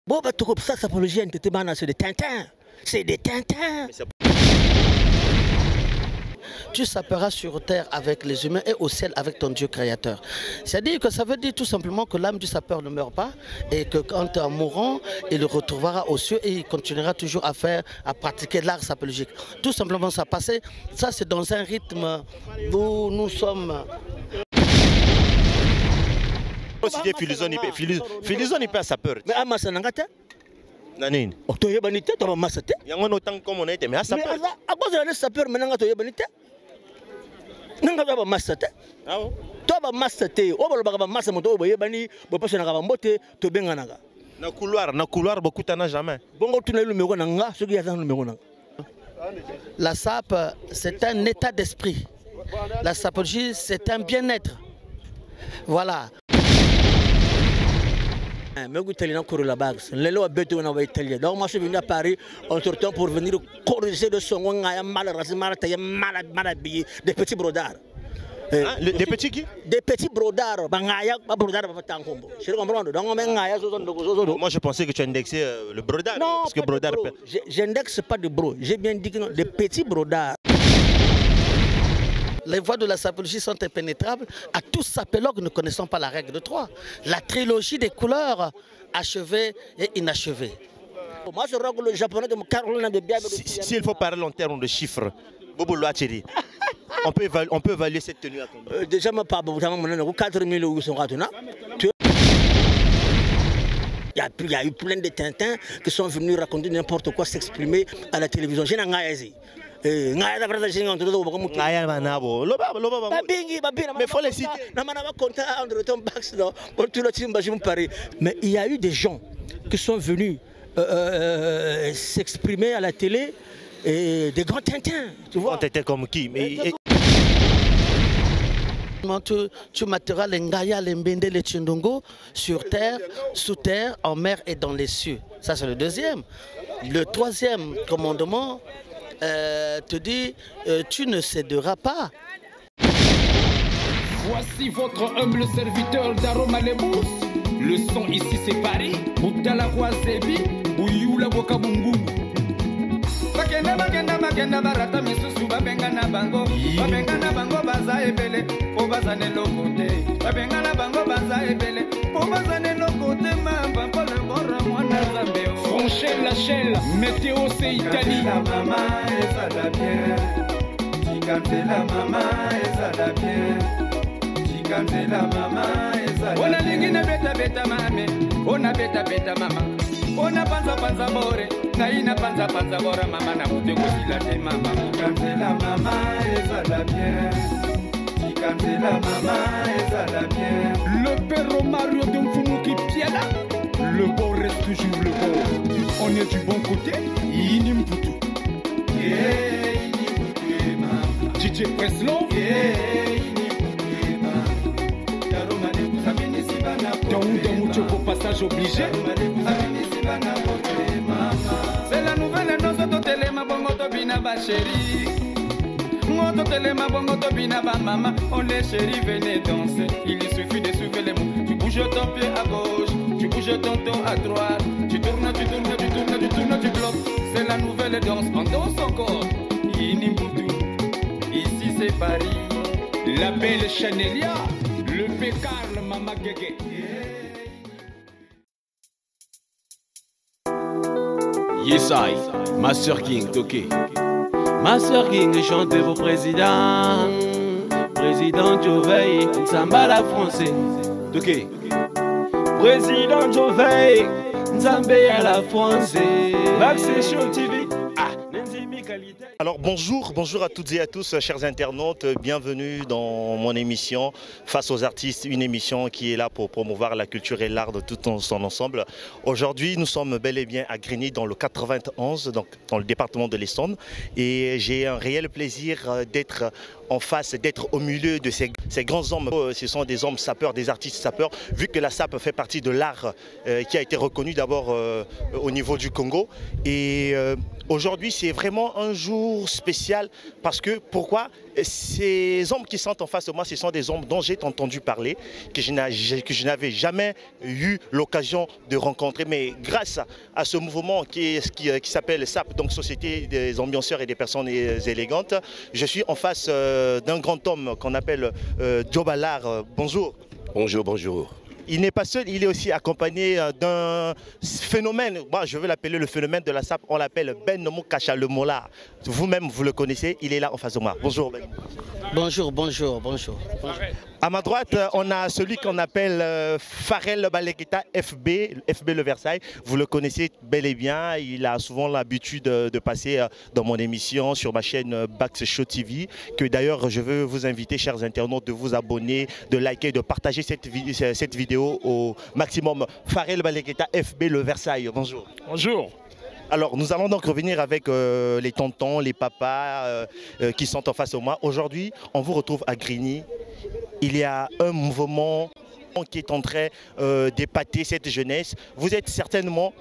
Bon, bah, tout comme ça, sapologie, c'est des Tintins. C'est des Tintins. Tu saperas sur terre avec les humains et au ciel avec ton Dieu créateur. C'est-à-dire que ça veut dire tout simplement que l'âme du sapeur ne meurt pas et que quand en mourant, il le retrouvera aux cieux et il continuera toujours à pratiquer l'art sapologique. Tout simplement ça passait. Ça c'est dans un rythme où nous sommes. Cité Philizone pas sapeur. Mais à Massanangate, Nanine. Otoyebanite, tu vas massate. Yangon autant comme on était, mais à sapeur. Mais à cause de la sapeur, maintenant tu yebanite. Nanga tu vas massate. Ah bon? Tu vas massate. O balobaka massa moto o yebani, bo passe na ba mbote to bengananga. Na couloir beaucoup t'en a jamais. Bongo tu na numéro nanga, ce qui est dans le numéro nanga. La sape, c'est un état d'esprit. La sapologie, c'est un bien-être. Voilà. Mais vous êtes allé courir la base. Les lois bêtes on va italien. Donc moi je suis venu à Paris en sortant pour venir corriger le son. On a mal habillé des petits brodards. Des petits qui? Des petits brodards. Moi je pensais que tu indexais le brodard. Non, parce que brodard. J'indexe pas de bro. J'ai bien dit que non, des petits brodards. Les voies de la sapologie sont impénétrables. À tous sapologues, ne connaissons pas la règle de 3. La trilogie des couleurs, achevée et inachevée. Moi, je regarde le japonais de Caroline de Biabe. S'il faut parler en termes de chiffres, Bobo Loacheri, on peut évaluer cette tenue à combien? Déjà, je pas 4 800 ratons. Il y a eu plein de Tintins qui sont venus raconter n'importe quoi, s'exprimer à la télévision. J'ai mais faut les citer. Mais il y a eu des gens qui sont venus s'exprimer à la télé et des grands Tintins. Tu vois. Tintins comme qui? Mais... Tu materas les Ngaya, les Mbende, les Tchindongo sur terre, sous terre, en mer et dans les cieux. Ça c'est le deuxième. Le troisième commandement te dit tu ne céderas pas. Voici votre humble serviteur d'Aroma Lebous. Le son ici c'est Paris. Boutala Wasebi, Bouyula Bokabungu. Bakenda barata misusu babengana bango. Babengana bango baza ebele, po bazane lokote. Babengana bango baza ebele, po bazane lokote mamba pole borra mwana zambeo. Franchel la chelle, météo c'est Italie. La maman et ça da bien. Tigante la maman et ça da bien. Tigante la maman et ça da bien. On a lingine beta mame, on a beta mama. On a panza bore, naina panza bora mama na mute kosila te mama. Tigante la maman et ça da bien. Tigante la maman et ça da bien. Le père Mario de Mfumuki Piala. Le beau reste toujours le beau. On est du bon côté, Inimputu. Yeah, Inimputu, maman. DJ Preslow. Yeah, Inimputu, maman. Daroma de Kuzamini Sibana. Daouda Mouchoko, passage obligé. C'est la nouvelle danse de Télé, bongo tobina ba chérie. Moto Télé, bongo tobina ba maman. On est chérie, venez danser. Il suffit de suivre les mots. Tu bouges ton pied à gauche. Tu bouges ton dos à droite, tu tournes, tu bloques. C'est la nouvelle danse, on danse encore. Inimbutu, ici c'est Paris. La belle Chanelia, le pécar, le Mama Gege. Yes I, Master King, Toké. Master King chante vos présidents. Président Joveil, Samba la français. Toké. Président Joveil, Nzambe à la France, Baxation TV. Alors bonjour à toutes et à tous, chers internautes, bienvenue dans mon émission Face aux artistes, une émission qui est là pour promouvoir la culture et l'art de tout son ensemble. Aujourd'hui, nous sommes bel et bien à Grigny dans le 91, donc dans le département de l'Essonne, et j'ai un réel plaisir d'être en face, d'être au milieu de ces grands hommes. Ce sont des hommes sapeurs, des artistes sapeurs, vu que la sape fait partie de l'art qui a été reconnu d'abord au niveau du Congo. Et aujourd'hui, c'est vraiment un jour jour spécial parce que, pourquoi? Ces hommes qui sont en face de moi, ce sont des hommes dont j'ai entendu parler, que je n'avais jamais eu l'occasion de rencontrer. Mais grâce à ce mouvement qui s'appelle SAP, donc Société des ambianceurs et des personnes élégantes, je suis en face d'un grand homme qu'on appelle Joe Ballard. Bonjour. Bonjour, bonjour. Il n'est pas seul, il est aussi accompagné d'un phénomène, moi je veux l'appeler le phénomène de la SAP, on l'appelle Ben Moukacha le Mola. Vous-même, vous le connaissez, il est là en face de moi. Bonjour Ben. Bonjour, bonjour, bonjour. À ma droite, on a celui qu'on appelle Farel Balekita FB Le Versailles. Vous le connaissez bel et bien, il a souvent l'habitude de passer dans mon émission sur ma chaîne Bax Show TV, que d'ailleurs je veux vous inviter, chers internautes, de vous abonner, de liker, de partager cette vidéo au maximum. Farel Balekita FB Le Versailles, bonjour. Bonjour. Alors nous allons donc revenir avec les tontons, les papas qui sont en face de moi. Aujourd'hui, on vous retrouve à Grigny. Il y a un mouvement qui est en train d'épater cette jeunesse. Vous êtes certainement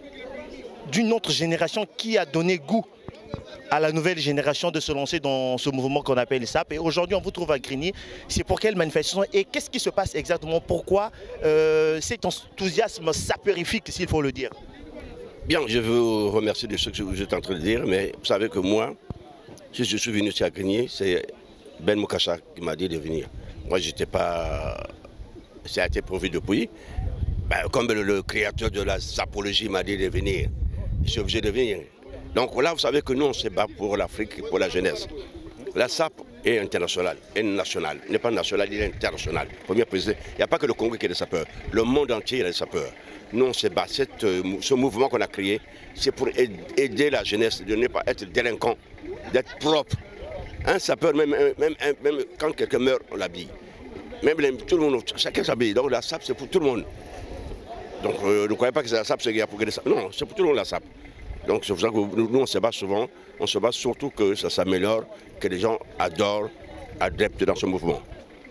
d'une autre génération qui a donné goût à la nouvelle génération de se lancer dans ce mouvement qu'on appelle SAP. Et aujourd'hui, on vous trouve à Grigny. C'est pour quelle manifestation et qu'est-ce qui se passe exactement? Pourquoi cet enthousiasme sapérifique, s'il faut le dire? Bien, je veux vous remercier de ce que vous êtes en train de dire, mais vous savez que moi, si je suis venu ici à Grigny, c'est Ben Moukacha qui m'a dit de venir. Moi, j'étais pas... Ça a été prévu depuis. Ben, comme le créateur de la sapologie m'a dit de venir, je suis obligé de venir. Donc là, vous savez que nous, on se bat pour l'Afrique, pour la jeunesse. La SAP est internationale, est nationale. Il n'est pas national, il est international. Premier président, il n'y a pas que le Congo qui est des sapeurs. Le monde entier est des sapeurs. Nous, on se bat. Ce mouvement qu'on a créé, c'est pour aider la jeunesse de ne pas être délinquant, d'être propre. Un sapeur, même quand quelqu'un meurt, on l'habille. Même tout le monde, chacun s'habille. Donc la SAP, c'est pour tout le monde. Donc ne croyez pas que la SAP, c'est pour les sapeurs. Non, c'est pour tout le monde la SAP. Donc c'est pour ça que nous, on se bat souvent. On se bat surtout que ça s'améliore, que les gens adorent, adeptes dans ce mouvement.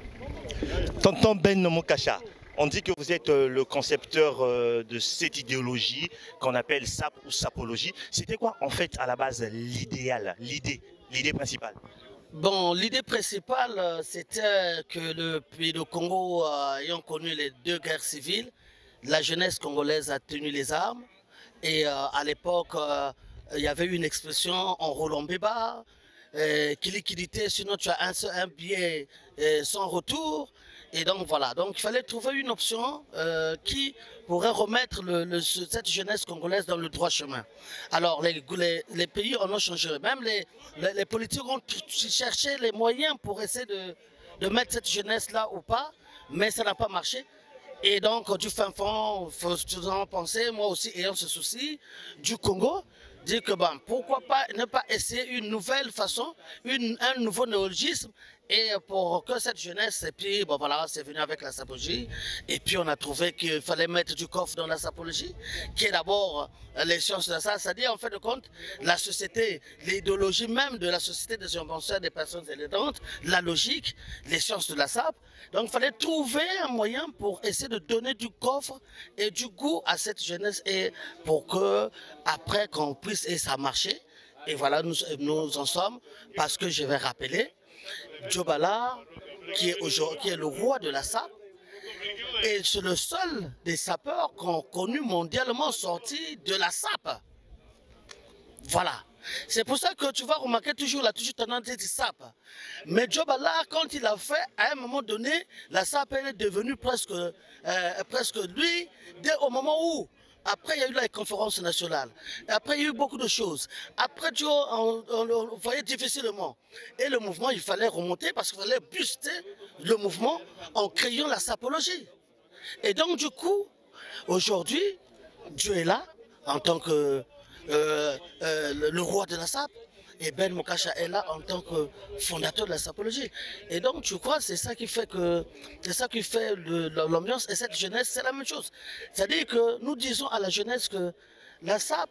Tonton Ben Moukacha, on dit que vous êtes le concepteur de cette idéologie qu'on appelle SAP ou sapologie. C'était quoi en fait à la base l'idéal, l'idée principale? Bon, l'idée principale, c'était que le Congo ayant connu les deux guerres civiles, la jeunesse congolaise a tenu les armes. Et à l'époque, il y avait une expression en roulant béba, qui liquidité, sinon tu as un billet sans retour. Et donc voilà, donc il fallait trouver une option qui pourrait remettre cette jeunesse congolaise dans le droit chemin. Alors les pays en ont changé, même les politiques ont cherché les moyens pour essayer de mettre cette jeunesse-là ou pas, mais ça n'a pas marché. Et donc, du fin fond, il faut toujours penser, moi aussi ayant ce souci du Congo, dire que bon, pourquoi pas ne pas essayer une nouvelle façon, un nouveau néologisme, et pour que cette jeunesse, et puis bon voilà, c'est venu avec la sapologie, et puis on a trouvé qu'il fallait mettre du coffre dans la sapologie, qui est d'abord les sciences de ça, c'est-à-dire en fait de compte, la société, l'idéologie même de la société des inventions des personnes élégantes, la logique, les sciences de la SAP. Donc il fallait trouver un moyen pour essayer de donner du coffre et du goût à cette jeunesse, et pour que après qu'on puisse, et ça a marché, et voilà, nous en sommes, parce que je vais rappeler, Joe Ballard, qui est le roi de la SAP, et c'est le seul des sapeurs qu'on connu mondialement sorti de la SAP. Voilà. C'est pour ça que tu vas remarquer toujours, la toujours tendance de SAP. Mais Joe Ballard, quand il a fait, à un moment donné, la SAP elle est devenue presque lui, dès au moment où, après il y a eu la conférence nationale, après il y a eu beaucoup de choses. Après Joe, on le voyait difficilement. Et le mouvement, il fallait remonter parce qu'il fallait booster le mouvement en créant la sapologie. Et donc du coup, aujourd'hui, Dieu est là en tant que le roi de la SAP, et Ben Moukacha est là en tant que fondateur de la sapologie. Et donc tu crois, c'est ça qui fait l'ambiance, et cette jeunesse, c'est la même chose. C'est-à-dire que nous disons à la jeunesse que la SAP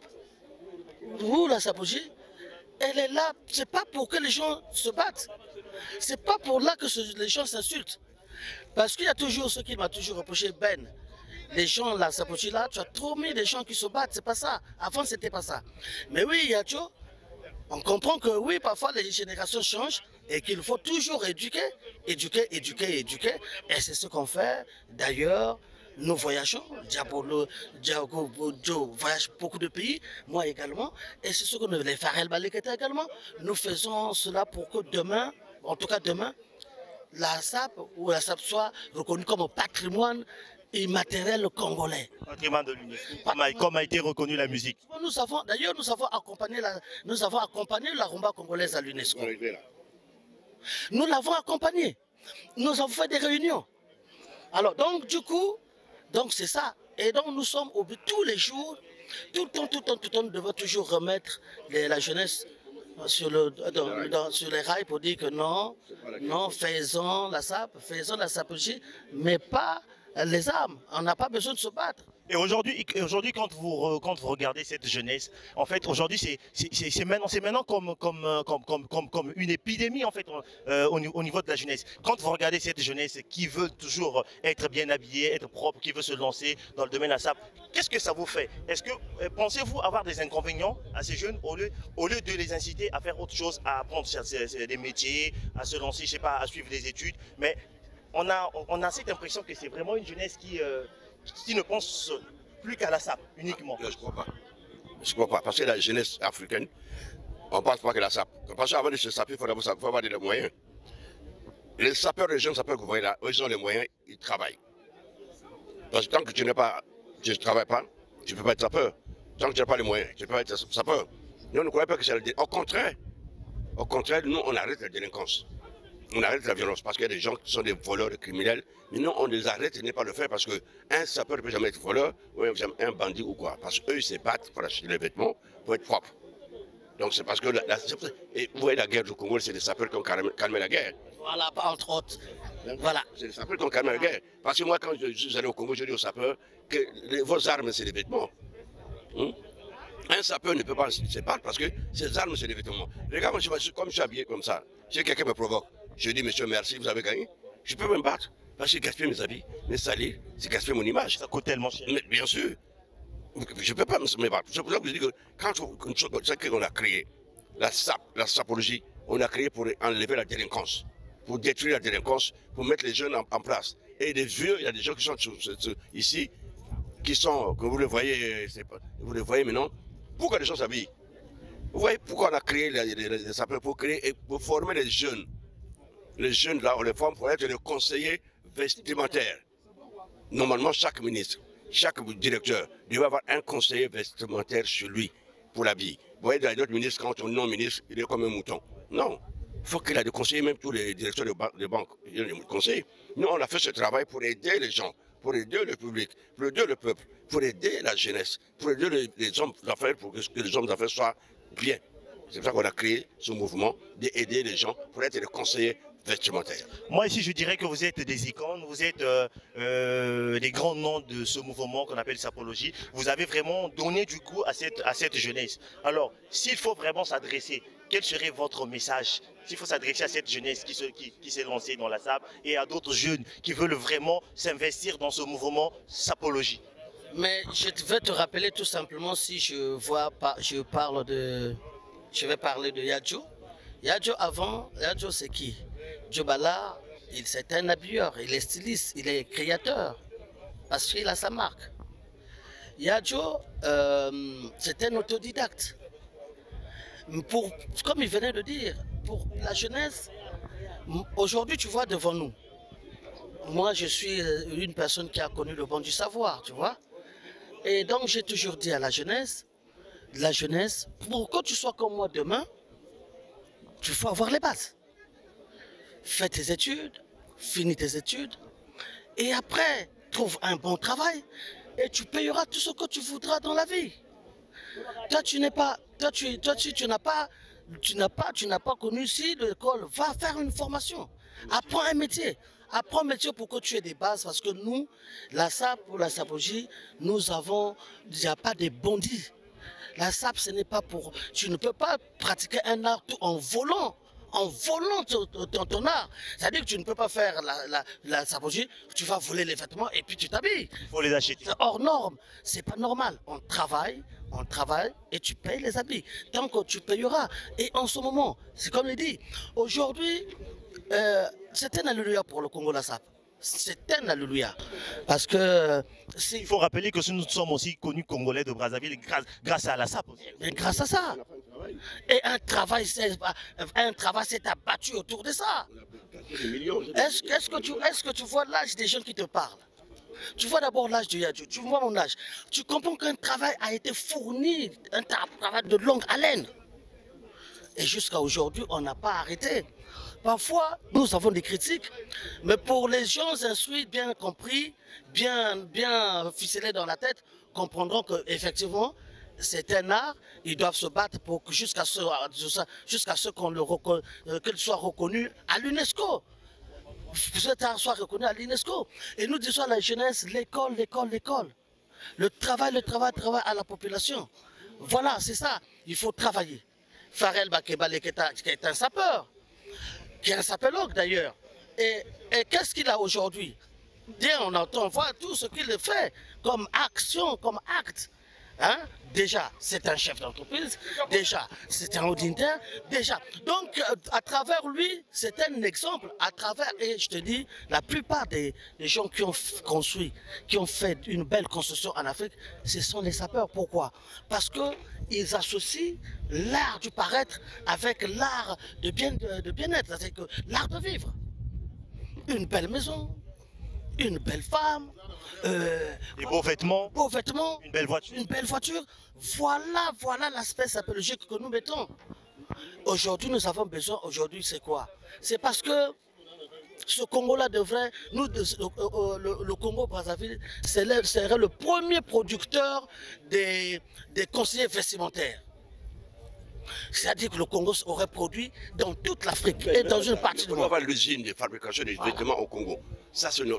ou la sapologie, elle est là, c'est pas pour que les gens se battent, c'est pas pour là que les gens s'insultent. Parce qu'il y a toujours ce qui m'a toujours reproché, Ben. Les gens, la sapologie là, tu as trop mis des gens qui se battent, c'est pas ça. Avant, c'était pas ça. Mais oui, Yacho, On comprend que oui, parfois les générations changent et qu'il faut toujours éduquer. Et c'est ce qu'on fait. D'ailleurs, nous voyageons. Diabo voyage beaucoup de pays, moi également. Et c'est ce que nous, les Farel Baleketa également, nous faisons cela pour que demain, en tout cas demain, la SAP soit reconnue comme patrimoine immatériel congolais. Patrimoine de l'UNESCO. Comme a été reconnue la musique. Nous avons accompagné la rumba congolaise à l'UNESCO. Nous l'avons accompagnée. Nous avons fait des réunions. Alors donc du coup, c'est ça. Et donc nous sommes au but tous les jours, tout le temps, nous devons toujours remettre la jeunesse sur les rails pour dire que non, faisons la sapologie, mais pas les armes. On n'a pas besoin de se battre. Et aujourd'hui, quand vous regardez cette jeunesse, en fait, aujourd'hui, c'est maintenant comme une épidémie en fait au niveau de la jeunesse. Quand vous regardez cette jeunesse qui veut toujours être bien habillée, être propre, qui veut se lancer dans le domaine de la SAP, qu'est-ce que ça vous fait? Est-ce que pensez-vous avoir des inconvénients à ces jeunes au lieu de les inciter à faire autre chose, à apprendre des métiers, à se lancer, je sais pas, à suivre des études, mais on a cette impression que c'est vraiment une jeunesse qui ne pense plus qu'à la SAP uniquement. Non, je ne crois pas. Je ne crois pas. Parce que la jeunesse africaine, on ne pense pas que la SAP. Parce qu'avant de se saper, il faut avoir des moyens. Les sapeurs, les jeunes sapeurs que vous voyez là, ils ont les moyens, ils travaillent. Parce que tant que tu ne travailles pas, tu ne peux pas être sapeur. Tant que tu n'as pas les moyens, tu ne peux pas être sapeur. Nous, on ne croyait pas que c'est la délinquance. Au contraire, nous, on arrête la délinquance. On arrête la violence parce qu'il y a des gens qui sont des voleurs, des criminels. Mais nous, on les arrête et n'est pas le faire parce qu'un sapeur ne peut jamais être voleur ou un bandit ou quoi. Parce qu'eux, ils se battent pour acheter les vêtements, pour être propres. Donc c'est parce que... et vous voyez la guerre du Congo, c'est des sapeurs qui ont calmé la guerre. Voilà, entre autres. Voilà. C'est des sapeurs qui ont calmé la guerre. Parce que moi, quand je suis allé au Congo, je dis aux sapeurs que vos armes, c'est des vêtements. Un sapeur ne peut pas se battre parce que ses armes, c'est des vêtements. Regarde, comme je suis habillé comme ça, si quelqu'un me provoque, je dis, monsieur, merci, vous avez gagné. Je peux me battre parce que gaspiller mes habits, mes salir, c'est gaspiller mon image. Ça coûte tellement cher. Mais bien sûr, je ne peux pas me battre. C'est pour ça que je dis que quand on a créé la sapologie, on a créé pour enlever la délinquance, pour détruire la délinquance, pour mettre les jeunes en place. Et les vieux, il y a des gens qui sont ici, qui sont, que vous les voyez maintenant, pourquoi les gens s'habillent? Vous voyez pourquoi on a créé les sapeurs pour former les jeunes. Les jeunes là, on les forme pour être les conseillers vestimentaires. Normalement, chaque ministre, chaque directeur doit avoir un conseiller vestimentaire chez lui pour l'habiller. Vous voyez, dans d'autres ministres, quand on est non-ministre, il est comme un mouton. Non, il faut qu'il ait des conseillers, même tous les directeurs de banque, il y a des conseillers. Nous, on a fait ce travail pour aider les gens, pour aider le public, pour aider le peuple, pour aider la jeunesse, pour aider les hommes d'affaires, pour que les hommes d'affaires soient bien. C'est pour ça qu'on a créé ce mouvement d'aider les gens pour être des conseillers vestimentaires. Moi ici je dirais que vous êtes des icônes, vous êtes les grands noms de ce mouvement qu'on appelle sapologie. Vous avez vraiment donné du coup à cette jeunesse. Alors s'il faut vraiment s'adresser, quel serait votre message? S'il faut s'adresser à cette jeunesse qui s'est lancée dans la SAP et à d'autres jeunes qui veulent vraiment s'investir dans ce mouvement sapologie. Mais je vais te rappeler tout simplement si je vais parler de Yadjo. Yadjo c'est qui? Djobala, c'est un habilleur, il est styliste, il est créateur, parce qu'il a sa marque. Yadjo, c'est un autodidacte. Comme il venait de dire, pour la jeunesse, aujourd'hui tu vois devant nous, moi je suis une personne qui a connu le bon du savoir, tu vois. Et donc j'ai toujours dit à la jeunesse, pour que tu sois comme moi demain, tu faut avoir les bases. Fais tes études, finis tes études, et après, trouve un bon travail, et tu payeras tout ce que tu voudras dans la vie. Toi, tu n'as pas connu ici l'école, va faire une formation, apprends un métier. Apprends un métier pour que tu aies des bases, parce que nous, la SAP, pour la sapologie, il n'y a pas de bandits. La SAP, ce n'est pas pour... Tu ne peux pas pratiquer un art en volant en volant ton art. C'est-à-dire que tu ne peux pas faire la sapologie, tu vas voler les vêtements et puis tu t'habilles. Il faut les acheter. C'est hors norme, c'est pas normal. On travaille et tu payes les habits. Tant que tu payeras. Et en ce moment, c'est comme il dit, aujourd'hui, c'est un alléluia pour le Congo, la SAP. C'est un alléluia. Parce que... Il faut rappeler que nous sommes aussi connus Congolais de Brazzaville grâce à la SAP aussi. Et grâce à ça. Et un travail s'est abattu autour de ça. Est-ce que tu vois l'âge des jeunes qui te parlent? Tu vois d'abord l'âge de Yadjo, tu vois mon âge. Tu comprends qu'un travail a été fourni, un travail de longue haleine. Et jusqu'à aujourd'hui, on n'a pas arrêté. Parfois, nous avons des critiques, mais pour les gens instruits, bien compris, bien ficelés dans la tête, comprendront qu'effectivement, c'est un art, ils doivent se battre pour que jusqu'à ce qu'il soit reconnu à l'UNESCO. Cet art soit reconnu à l'UNESCO. Et nous disons à la jeunesse, l'école. Le travail à la population. Voilà, c'est ça, il faut travailler. Farel Bakebale, qui est un sapeur, qui est un sapologue d'ailleurs. Et qu'est-ce qu'il a aujourd'hui? Bien, on voit tout ce qu'il fait comme action, comme acte. Hein? Déjà, c'est un chef d'entreprise, déjà, c'est un auditeur, déjà. Donc, à travers lui, c'est un exemple, et je te dis, la plupart des gens qui ont construit, qui ont fait une belle construction en Afrique, ce sont les sapeurs. Pourquoi? Parce qu'ils associent l'art du paraître avec l'art de bien-être, c'est-à-dire l'art de vivre. Une belle maison, une belle femme, des beaux vêtements, une belle voiture. Voilà l'aspect sapologique que nous mettons. Aujourd'hui, nous avons besoin, c'est quoi? C'est parce que ce Congo-là devrait, le Congo-Brazzaville serait le premier producteur des conseillers vestimentaires. C'est-à-dire que le Congo aurait produit dans toute l'Afrique et dans une partie du monde. On va avoir l'usine de fabrication des vêtements au Congo. Ça, c'est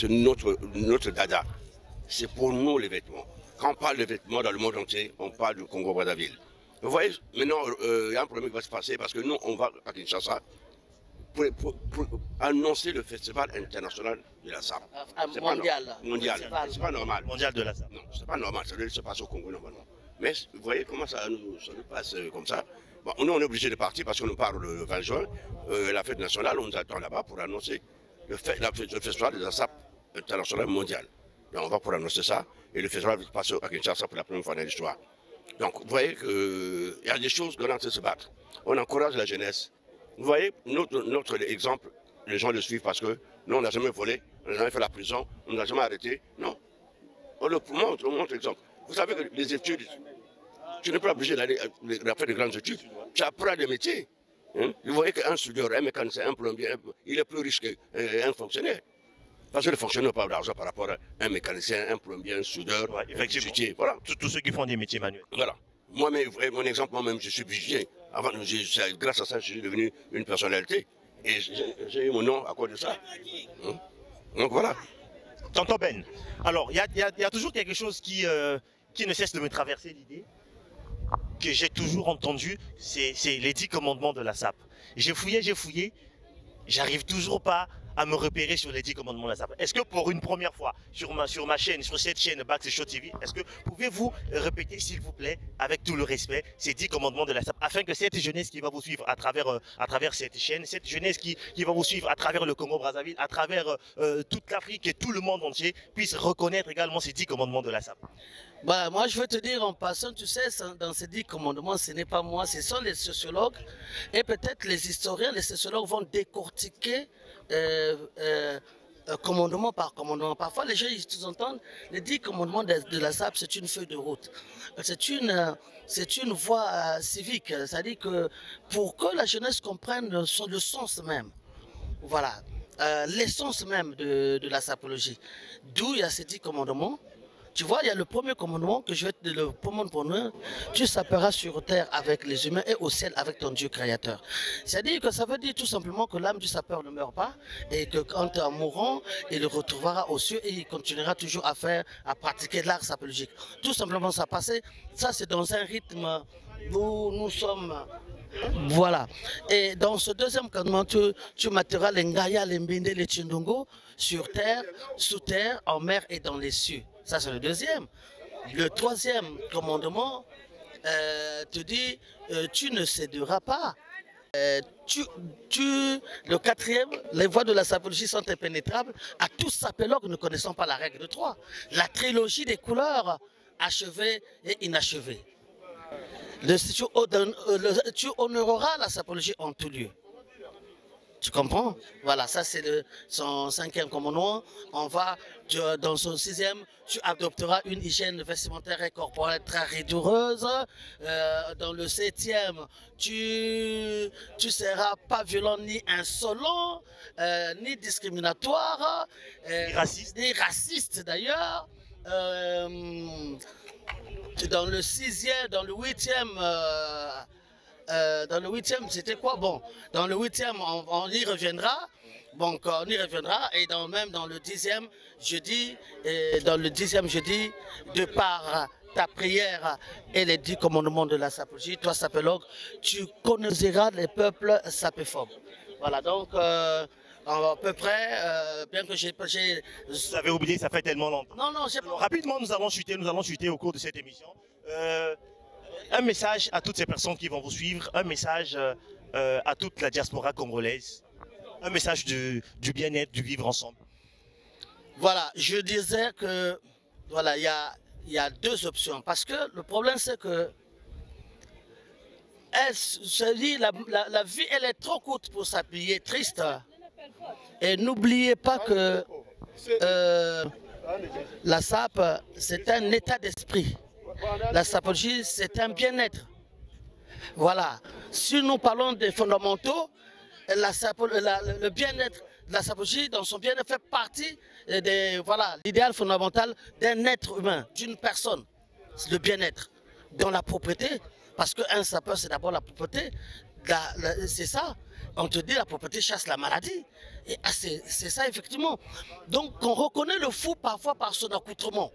notre dada. C'est pour nous les vêtements. Quand on parle de vêtements dans le monde entier, on parle du Congo-Brazzaville. Vous voyez, maintenant, il y a un problème qui va se passer parce que nous, on va à Kinshasa pour annoncer le festival international de la SAP. Mondial. C'est pas normal. Mondial de la SAP. Non, c'est pas normal. Ça se passe au Congo normalement. Mais vous voyez comment ça nous passe comme ça. Bon, nous, on est obligé de partir parce qu'on nous parle le 20 juin. La fête nationale, on nous attend là-bas pour annoncer le festival de la SAP international mondial. Donc, on va pour annoncer ça. Et le festival va se passer à Kinshasa pour la première fois dans l'histoire. Donc, vous voyez qu'il y a des choses qu'on est en train de se battre. On encourage la jeunesse. Vous voyez, notre exemple, les gens le suivent parce que nous, on n'a jamais volé, on n'a jamais fait la prison, on n'a jamais arrêté. Non. On montre l'exemple. Vous savez que les études, tu n'es pas obligé d'aller faire de grandes études. Tu apprends des métiers. Hein? Vous voyez qu'un soudeur, un mécanicien, un plombier, il est plus riche qu'un fonctionnaire. Parce que le fonctionnaire n'a pas d'argent par rapport à un mécanicien, un plombier, un soudeur, effectivement. un voilà. Tous ceux qui font des métiers manuels. Voilà. Moi-même, mon exemple, moi-même, je suis bijoutier. Avant, grâce à ça, je suis devenu une personnalité. Et j'ai eu mon nom à cause de ça. Hein? Donc voilà. Tonton Ben, alors il y a toujours quelque chose qui ne cesse de me traverser l'idée, que j'ai toujours entendu, c'est les 10 commandements de la SAP. J'ai fouillé, j'arrive toujours pas à me repérer sur les 10 commandements de la SAP. Est-ce que pour une première fois, sur ma chaîne, sur cette chaîne Back Show TV, est-ce que pouvez-vous répéter, s'il vous plaît, avec tout le respect, ces 10 commandements de la SAP, afin que cette jeunesse qui va vous suivre à travers cette chaîne, cette jeunesse qui va vous suivre à travers le Congo-Brazzaville, à travers toute l'Afrique et tout le monde entier, puisse reconnaître également ces 10 commandements de la SAP? Bah, moi, je veux te dire en passant, tu sais, dans ces 10 commandements, ce n'est pas moi, ce sont les sociologues et peut-être les historiens, les sociologues vont décortiquer commandement par commandement. Parfois, les gens, ils entendent les 10 commandements de la SAP, c'est une feuille de route. C'est une voie civique. C'est-à-dire que pour que la jeunesse comprenne le sens même, voilà, l'essence même de la sapologie. D'où il y a ces 10 commandements. Tu vois, il y a le premier commandement que je vais te dire, le premier commandement, tu saperas sur terre avec les humains et au ciel avec ton Dieu créateur. C'est-à-dire que ça veut dire tout simplement que l'âme du sapeur ne meurt pas et que quand en mourant, il le retrouvera aux cieux et il continuera toujours à pratiquer l'art sapologique. Tout simplement ça passait, ça c'est dans un rythme nous sommes... Voilà. Et dans ce deuxième commandement, tu mettras les Ngaya, les Mbinde, les Tchindongo sur terre, sous terre, en mer et dans les cieux. Ça, c'est le deuxième. Le troisième commandement te dit tu ne céderas pas. Le quatrième, les voies de la sapologie sont impénétrables. À tous sapélogues ne connaissant pas la règle de 3. La trilogie des couleurs, achevée et inachevée. Tu honoreras la sapologie en tout lieu. Tu comprends? Voilà, ça c'est son cinquième commandement. On va, dans son sixième, tu adopteras une hygiène vestimentaire et corporelle très rigoureuse. Dans le septième, tu seras pas violent ni insolent, ni discriminatoire, ni raciste d'ailleurs. Dans le sixième, dans le huitième, c'était quoi? Bon, dans le huitième, on y reviendra. Donc, on y reviendra. Et même dans le dixième, je dis, de par ta prière et les 10 commandements de la sapologie, toi, sapélogue, tu connaîtras les peuples sapéphobes. Voilà, donc, à peu près, bien que j'ai... Vous avez oublié, ça fait tellement longtemps. Non, j'ai pas... Rapidement, nous allons chuter au cours de cette émission. Un message à toutes ces personnes qui vont vous suivre, un message à toute la diaspora congolaise, un message du bien-être, du vivre ensemble. Voilà, je disais que voilà, il y a deux options. Parce que le problème, c'est que la vie, elle est trop courte pour s'appuyer triste. Et n'oubliez pas que la SAP, c'est un état d'esprit. La sapologie, c'est un bien-être. Voilà. Si nous parlons des fondamentaux, le bien-être de la sapologie, dans son bien-être, fait partie de l'idéal fondamental d'un être humain, d'une personne. Le bien-être. Dans la propriété, parce qu'un sapeur, c'est d'abord la propriété. C'est ça. On te dit la propriété chasse la maladie. C'est ça, effectivement. Donc, on reconnaît le fou parfois par son accoutrement.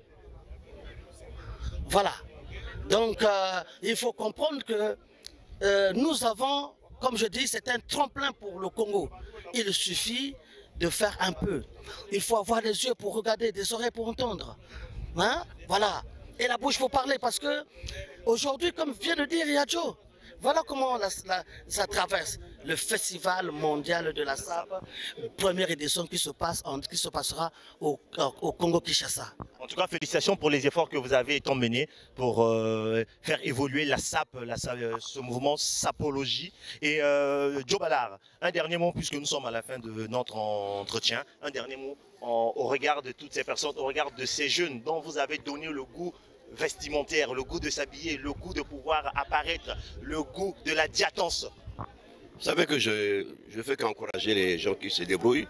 Voilà. Donc, il faut comprendre que nous avons, comme je dis, c'est un tremplin pour le Congo. Il suffit de faire un peu. Il faut avoir des yeux pour regarder, des oreilles pour entendre. Hein? Voilà. Et la bouche pour parler, parce que aujourd'hui, comme vient de dire Yadjo, voilà comment ça traverse le festival mondial de la SAP, première édition qui se passera au Congo-Kinshasa. En tout cas, félicitations pour les efforts que vous avez tant menés pour faire évoluer la SAP, ce mouvement sapologie. Et Joe Ballard, un dernier mot, puisque nous sommes à la fin de notre entretien, un dernier mot au regard de toutes ces personnes, au regard de ces jeunes dont vous avez donné le goût vestimentaire, le goût de s'habiller, le goût de pouvoir apparaître, le goût de la diatance. Vous savez que je fais qu'encourager les gens qui se débrouillent.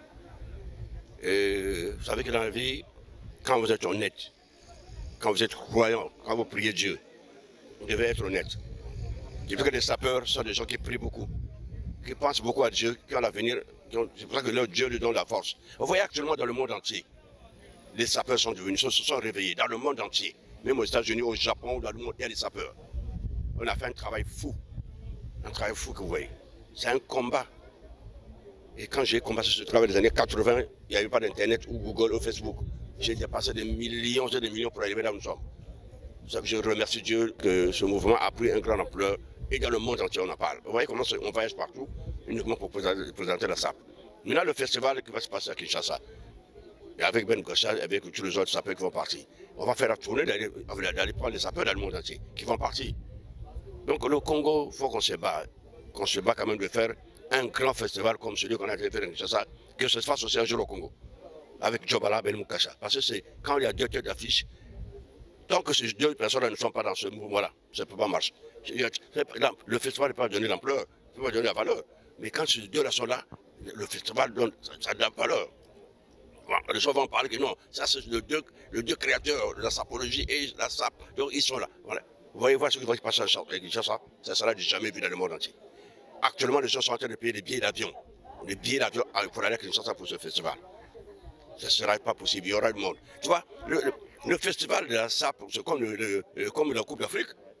Et vous savez que dans la vie, quand vous êtes honnête, quand vous êtes croyant, quand vous priez Dieu, vous devez être honnête. Je veux que les sapeurs sont des gens qui prient beaucoup, qui pensent beaucoup à Dieu, qui ont l'avenir. C'est pour ça que leur Dieu lui donne la force. Vous voyez actuellement dans le monde entier, les sapeurs sont devenus, se sont réveillés dans le monde entier. Même aux États-Unis, au Japon, dans le monde, il y a des sapeurs. On a fait un travail fou que vous voyez. C'est un combat. Et quand j'ai combattu ce travail des années 80, il n'y avait pas d'internet ou Google ou Facebook. J'ai dépassé des millions et des millions pour arriver là où nous sommes. C'est ça que je remercie Dieu que ce mouvement a pris un grand ampleur et dans le monde entier on en parle. Vous voyez comment on voyage partout, uniquement pour présenter la SAP. Maintenant le festival qui va se passer à Kinshasa, et avec Ben Gocha, avec tous les autres sapeurs qui vont partir. On va faire la tournée d'aller prendre les sapeurs dans le monde entier qui vont partir. Donc le Congo, il faut qu'on se bat quand même de faire un grand festival comme celui qu'on a fait à Kinshasa, que ça se fasse aussi un jour au Congo, avec Djobala Ben Moukasha. Parce que c'est quand il y a 2 têtes d'affiche, tant que ces 2 personnes ne sont pas dans ce mouvement-là, ça ne peut pas marcher. Le festival ne peut pas donner l'ampleur, ne peut pas donner la valeur. Mais quand ces 2-là sont là, le festival donne ça donne la valeur. Les gens vont parler que non, ça c'est le Dieu créateur de la sapologie et la SAP. Donc ils sont là. Voilà. Vous voyez voir ce qui va se passer à Kinshasa, ça sera jamais vu dans le monde entier. Actuellement, les gens sont en train de payer des billets d'avion. Les billets d'avion pour aller à Kinshasa pour ce festival. Ça ne sera pas possible, il y aura du monde. Tu vois, le festival de la SAP, c'est comme la Coupe d'Afrique.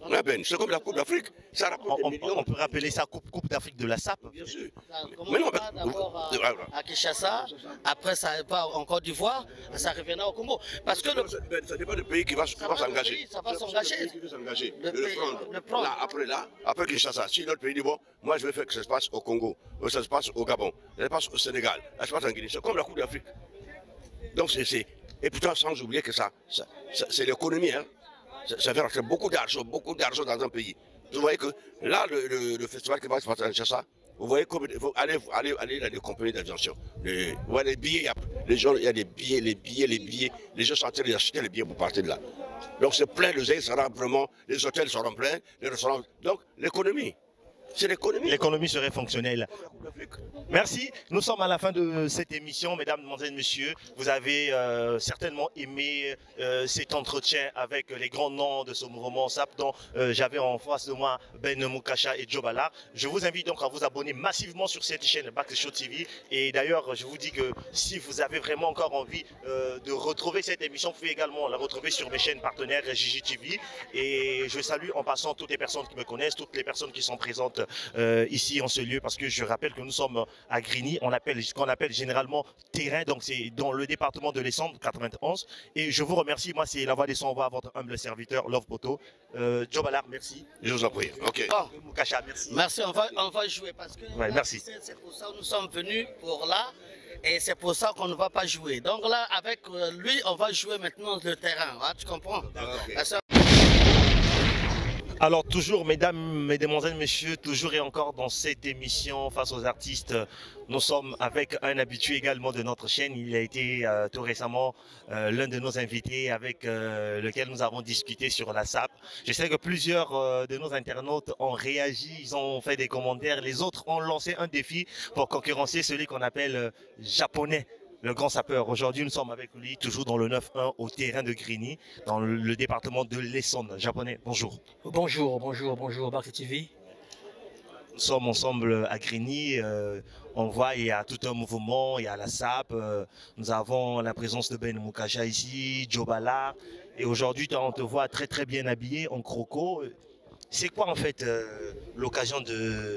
C'est comme la Coupe d'Afrique. Ça rapporte des millions. On peut rappeler ça Coupe d'Afrique de la SAP. Bien sûr. Mais non, d'abord à Kinshasa, après ça va en Côte d'Ivoire, ça reviendra au Congo. Parce que ça dépend du pays qui va s'engager. Ça va s'engager. Le prendre. Après Kinshasa, si notre pays dit bon, moi je veux faire que ça se passe au Congo, ça se passe au Gabon, ça se passe au Sénégal, ça se passe en Guinée. C'est comme la Coupe d'Afrique. Donc et pourtant sans oublier que ça c'est l'économie. Hein. Ça fait rentrer beaucoup d'argent dans un pays. Vous voyez que là, le festival qui va se passer à Kinshasa, vous voyez comme allez dans les compagnies d'aviation. Vous voyez les billets, les gens, il y a des billets, les gens sont en train d'acheter les billets pour partir de là. Donc c'est plein, les sera vraiment, les hôtels seront pleins, les restaurants. Donc l'économie. C'est l'économie. L'économie serait fonctionnelle. Merci. Nous sommes à la fin de cette émission, mesdames, mesdemoiselles, messieurs. Vous avez certainement aimé cet entretien avec les grands noms de ce mouvement SAP, dont j'avais en face de moi Ben Mukasha et Joe Ballard. Je vous invite donc à vous abonner massivement sur cette chaîne Back Show TV. Et d'ailleurs, je vous dis que si vous avez vraiment encore envie de retrouver cette émission, vous pouvez également la retrouver sur mes chaînes partenaires Gigi TV. Et je salue en passant toutes les personnes qui me connaissent, toutes les personnes qui sont présentes ici en ce lieu, parce que je rappelle que nous sommes à Grigny, ce qu'on appelle généralement terrain, donc c'est dans le département de l'Essonne, 91. Et je vous remercie, moi c'est la voix des sons, votre humble serviteur Love Poto. Joe Ballard, merci. Je vous en prie. Ok. Mukasha, merci. Merci, on va jouer parce que merci. C'est pour ça que nous sommes venus pour là. Et c'est pour ça qu'on ne va pas jouer. Donc là, avec lui, on va jouer maintenant le terrain. Hein, tu comprends? Okay. Alors toujours, mesdames, mesdemoiselles, messieurs, toujours et encore dans cette émission face aux artistes, nous sommes avec un habitué également de notre chaîne. Il a été tout récemment l'un de nos invités avec lequel nous avons discuté sur la SAP. Je sais que plusieurs de nos internautes ont réagi, ils ont fait des commentaires. Les autres ont lancé un défi pour concurrencer celui qu'on appelle japonais. Le grand sapeur. Aujourd'hui, nous sommes avec lui, toujours dans le 9-1 au terrain de Grigny, dans le département de l'Essonne. Japonais, bonjour. Bonjour, Back TV. Nous sommes ensemble à Grigny. On voit il y a tout un mouvement, il y a la SAP. Nous avons la présence de Ben Mukasha ici, Joe Ballard. Et aujourd'hui, on te voit très très bien habillé en croco. C'est quoi en fait l'occasion de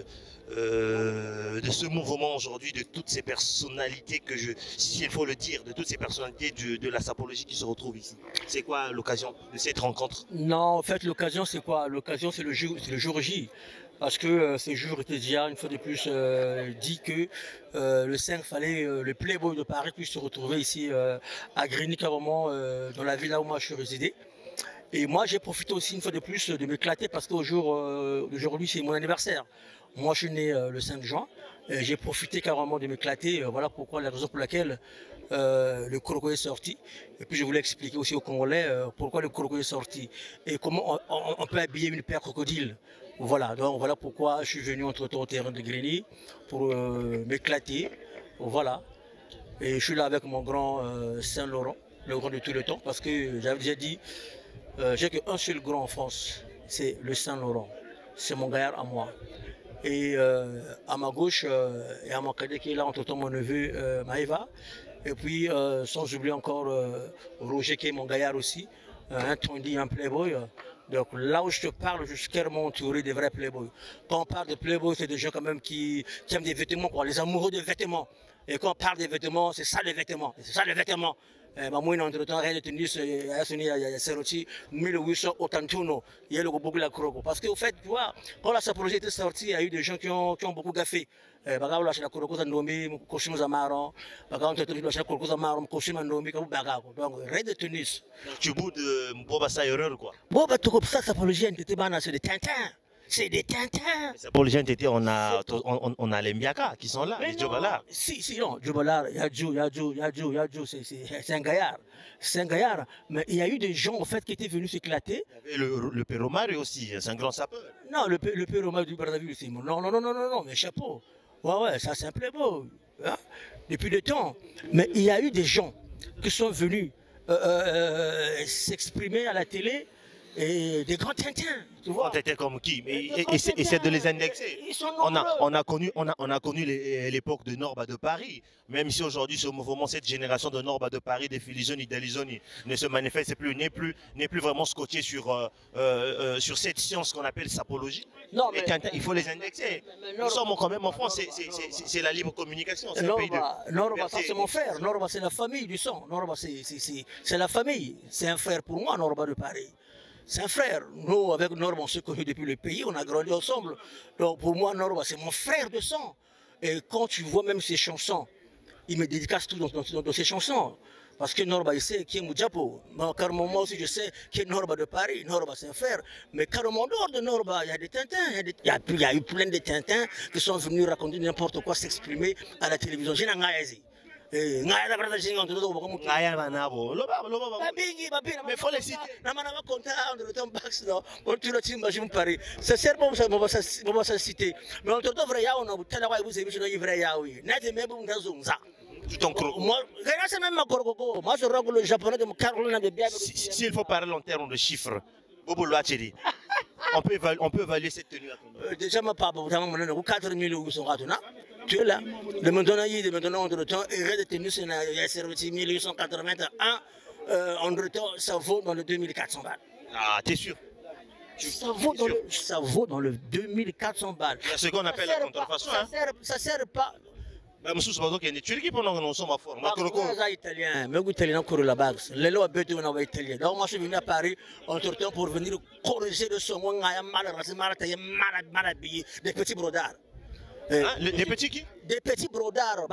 ce mouvement aujourd'hui, de toutes ces personnalités s'il faut le dire, de toutes ces personnalités de la sapologie qui se retrouvent ici? C'est quoi l'occasion de cette rencontre? Non, en fait, l'occasion, c'est quoi? L'occasion, c'est le jour J. Parce que ce jour était déjà, une fois de plus, dit que le 5, fallait le Playboy de Paris puisse se retrouver ici à Grigny, carrément, dans la ville là où moi je suis résidé. Et moi, j'ai profité aussi une fois de plus de m'éclater parce qu'aujourd'hui, c'est mon anniversaire. Moi, je suis né le 5 juin. J'ai profité carrément de m'éclater. Voilà pourquoi, la raison pour laquelle le croco est sorti. Et puis, je voulais expliquer aussi aux Congolais pourquoi le croco est sorti et comment on peut habiller une paire crocodile. Voilà, donc voilà pourquoi je suis venu entre-temps au terrain de Grigny pour m'éclater. Voilà. Et je suis là avec mon grand Saint-Laurent, le grand de tout le temps, parce que j'avais déjà dit, j'ai qu'un seul grand en France, c'est le Saint-Laurent. C'est mon gaillard à moi. Et à ma gauche, et à mon cadet qui est là, entre-temps mon neveu Maïva. Et puis, sans oublier encore Roger qui est mon gaillard aussi, un tondi, un playboy. Donc là où je te parle, je suis clairement entouré des vrais playboys. Quand on parle de playboy, c'est des gens quand même qui aiment des vêtements, quoi, les amoureux des vêtements. Et quand on parle des vêtements, c'est ça les vêtements. C'est ça les vêtements. Moi, entre-temps, rien de tennis, il y a Seroti, 1881, il y a le beaucoup de la croco. Parce qu'au fait, tu vois, quand la sapologie était sortie, il y a eu des gens qui ont beaucoup gaffé. Donc, rien de tennis. Tu boudes de Boba Sayoreur, quoi. Boba, tu comprends ça, sapologie, c'est des tintins. C'est des tintins. Pour les gens, on a les Miaka qui sont là, les Joe Ballard. Si, non, Joe Ballard, il y a Joe, c'est un gaillard. C'est un gaillard. Mais il y a eu des gens, en fait, qui étaient venus s'éclater. Il y avait le Péromari aussi, c'est un grand sapeur. Non, le Péromari du Brazzaville aussi. Non, mais chapeau. Ouais, ça c'est un playboy. Hein? Depuis le temps. Mais il y a eu des gens qui sont venus s'exprimer à la télé et des grands Tintins, tu vois. Tintin comme qui? Et c'est de les indexer. Ils sont On nombreux. a connu l'époque de Norba de Paris. Même si aujourd'hui ce mouvement, cette génération de Norba de Paris, des Filisoni, d'Alizoni, ne se manifeste plus, n'est plus vraiment scotché sur cette science qu'on appelle sapologie. Non, Et Tintin, il faut les indexer. Nous sommes quand même en France, c'est la libre communication. C'est un pays de Norba, ça c'est mon frère. Norba, c'est la famille du sang. Norba, c'est la famille. C'est un frère pour moi, Norba de Paris. C'est un frère. Nous, avec Norba, on s'est connus depuis le pays, on a grandi ensemble. Donc pour moi, Norba, c'est mon frère de sang. Et quand tu vois même ses chansons, il me dédicace tout dans ses chansons. Parce que Norba, il sait qui est Moudjapo. Car moi aussi, je sais qui est Norba de Paris. Norba, c'est un frère. Mais carrément, en dehors de Norba, il y a des Tintins. Il y a eu plein de Tintins qui sont venus raconter n'importe quoi, s'exprimer à la télévision. J'ai un gaïzi. Mais faut les citer. Ça sert pas à ça citer. Mais on te donne vrai yaou, on te donne vous avez vrai yaou. N'êtes même pas dans ça. Moi, c'est même ma corgo. Moi, je rencontre le japonais de mon carolina de bien. S'il faut parler en termes de chiffres, Bobo Loacheri, on peut évaluer cette tenue à combien? Déjà, ma papa, vous avez 4 000 euros. Tu es là. De maintenant, entre temps, et de tenue, c'est 1881. Entre temps, ça vaut dans le 2400 balles. Ah, t'es sûr? Ça vaut dans le 2400 balles. C'est ce qu'on appelle la contrefaçon. Ça sert pas. Je suis Turquie pendant que nous sommes à fort. Je suis italien, mais je suis italien pour la base. Les lois sont italien. Donc moi je suis venu à Paris entre-temps pour venir corriger le son. Des petits brodards. Des petits qui? Des petits brodards.